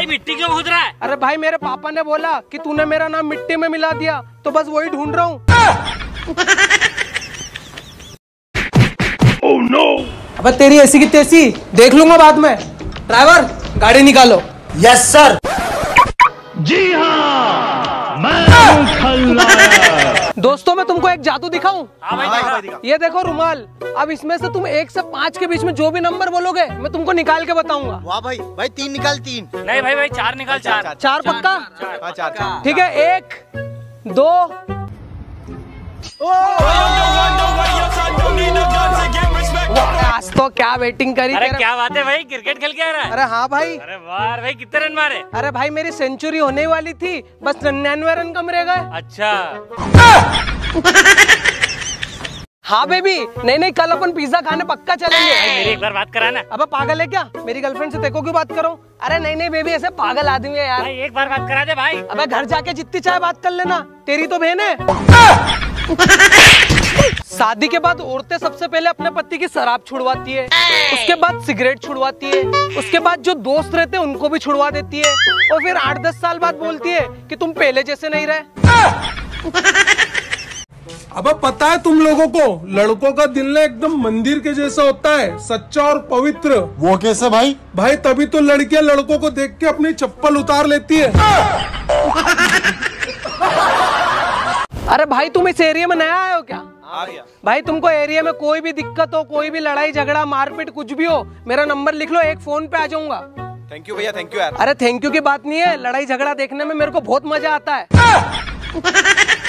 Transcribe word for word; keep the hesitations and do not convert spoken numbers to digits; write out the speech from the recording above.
भाई मिट्टी क्यों खोद रहा है? अरे भाई मेरे पापा ने बोला कि तूने मेरा नाम मिट्टी में मिला दिया, तो बस वही ढूंढ रहा हूँ। Oh no. अबे तेरी ऐसी की तैसी देख लूंगा बाद में। ड्राइवर गाड़ी निकालो। Yes sir. जी हाँ, मैं हूँ खलनायक। दोस्तों मैं तुमको एक जादू दिखाऊं? हाँ भाई, हाँ, दिखा। ये देखो रुमाल। अब इसमें से तुम एक से पाँच के बीच में जो भी नंबर बोलोगे मैं तुमको निकाल के बताऊंगा। वाह भाई, भाई तीन निकाल तीन। नहीं भाई भाई चार निकाल चार। चार पक्का? हाँ चार चार। ठीक है, एक दो। आज तो क्या बैटिंग करी। अरे तेरा। क्या बात है भाई, क्रिकेट खेल के आ रहा है? अरे हाँ भाई। अरे वाह भाई, कितने रन मारे? अरे भाई मेरी सेंचुरी होने वाली थी, बस निन्यानवे रन कम रह गए। अच्छा। हाँ बेबी, नहीं नहीं कल अपन पिज्जा खाने पक्का चलेंगे। मेरी एक बार बात कराना। अबे पागल है क्या? मेरी गर्लफ्रेंड से तेको क्यों बात करो? अरे नहीं नहीं बेबी, ऐसे पागल आदमी है यार। भाई एक बार बात करा दे भाई। अबे घर जाके जितनी चाहे बात कर लेना, तेरी तो बहन है। शादी के बाद औरतें सबसे पहले अपने पति की शराब छुड़वाती है, उसके बाद सिगरेट छुड़वाती है, उसके बाद जो दोस्त रहते हैं उनको भी छुड़वा देती है, और फिर आठ दस साल बाद बोलती है कि तुम पहले जैसे नहीं रहे। अब पता है तुम लोगों को, लड़कों का दिल ना एकदम मंदिर के जैसा होता है, सच्चा और पवित्र। वो कैसे भाई? भाई तभी तो लड़कियां लड़कों को देख के अपनी चप्पल उतार लेती है। अरे भाई तुम इस एरिया में नया आए हो क्या? आ गया। भाई तुमको एरिया में कोई भी दिक्कत हो, कोई भी लड़ाई झगड़ा मारपीट कुछ भी हो, मेरा नंबर लिख लो, एक फोन पे आ जाऊंगा। थैंक यू भैया, थैंक यू यार। अरे थैंक यू की बात नहीं है, लड़ाई झगड़ा देखने में मेरे को बहुत मजा आता है।